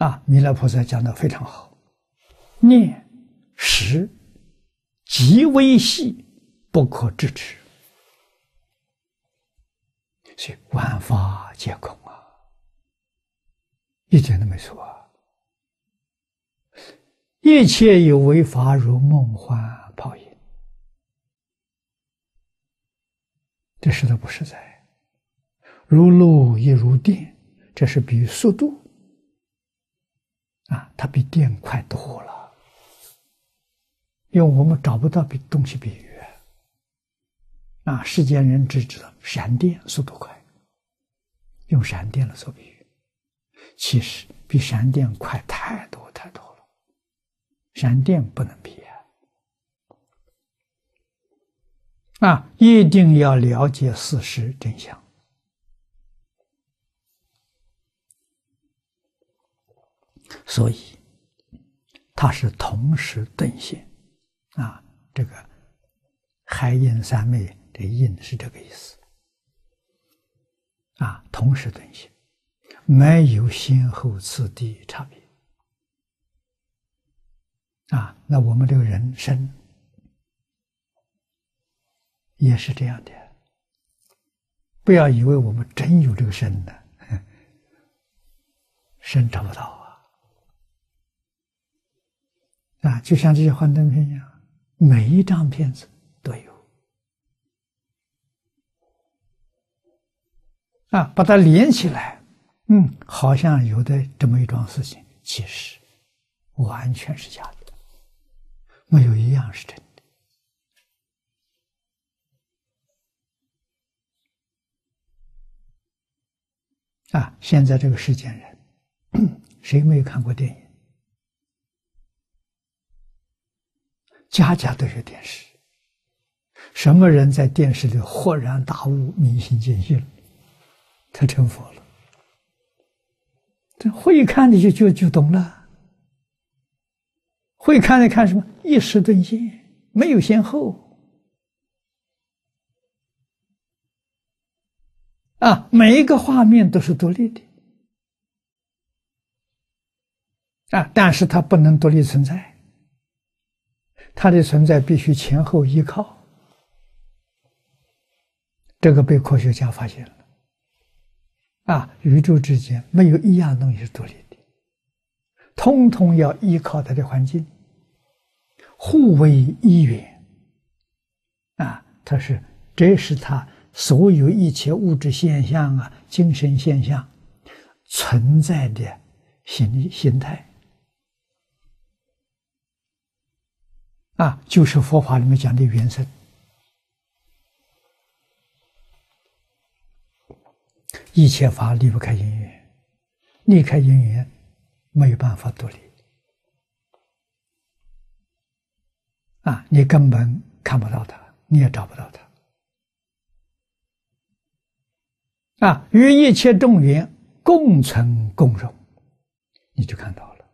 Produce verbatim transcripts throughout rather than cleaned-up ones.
啊，弥勒菩萨讲的非常好，念识极微细，不可知之，所以万法皆空啊，一点都没错啊。一切有为法，如梦幻泡影，这实在不实在。如露亦如电，这是比喻速度啊，它比电快多了，因为我们找不到比东西比喻啊。世间人只知道闪电速度快，用闪电来做比喻，其实比闪电快太多太多了，闪电不能比啊！啊，一定要了解事实真相。所以，它是同时顿现啊。这个海印三昧的印是这个意思啊，同时顿现，没有先后次第差别啊。那我们这个人生也是这样的，不要以为我们真有这个身呢，身找不到啊。啊，就像这些幻灯片一样，每一张片子都有啊，把它连起来，嗯，好像有的这么一桩事情，其实完全是假的，没有一样是真的。啊，现在这个世间人，谁没有看过电影？家家都有电视，什么人在电视里豁然大悟、明心见性，他成佛了。这会看的就就就懂了，会看的看什么？一时顿现，没有先后啊，每一个画面都是独立的啊，但是它不能独立存在。它的存在必须前后依靠，这个被科学家发现了。啊，宇宙之间没有一样东西是独立的，通通要依靠它的环境，互为依缘。啊，它是，这是它所有一切物质现象啊、精神现象存在的形形态。啊，就是佛法里面讲的缘生，一切法离不开因缘，离开因缘没有办法独立。啊，你根本看不到它，你也找不到它。啊，与一切众缘共存共荣，你就看到了。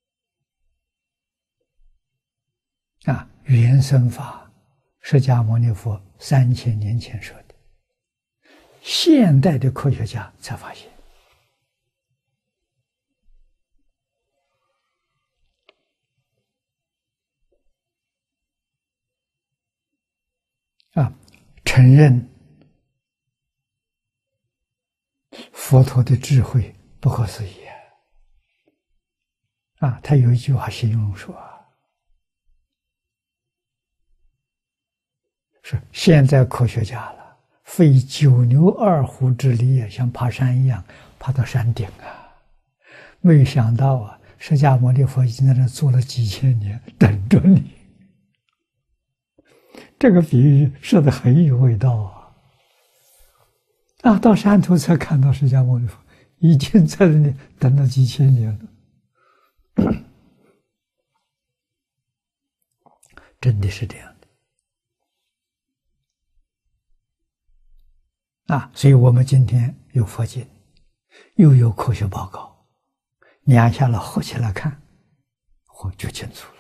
啊，缘生法，释迦牟尼佛三千年前说的，现代的科学家才发现。啊，承认佛陀的智慧不可思议啊！啊，他有一句话形容说。是现在科学家了，费九牛二虎之力，像爬山一样爬到山顶啊！没有想到啊，释迦牟尼佛已经在那坐了几千年，等着你。这个比喻说的很有味道啊！啊，到山头才看到释迦牟尼佛已经在那里等了几千年了，真的是这样。啊，所以我们今天有佛经，又有科学报告，两下来合起来看，我就清楚。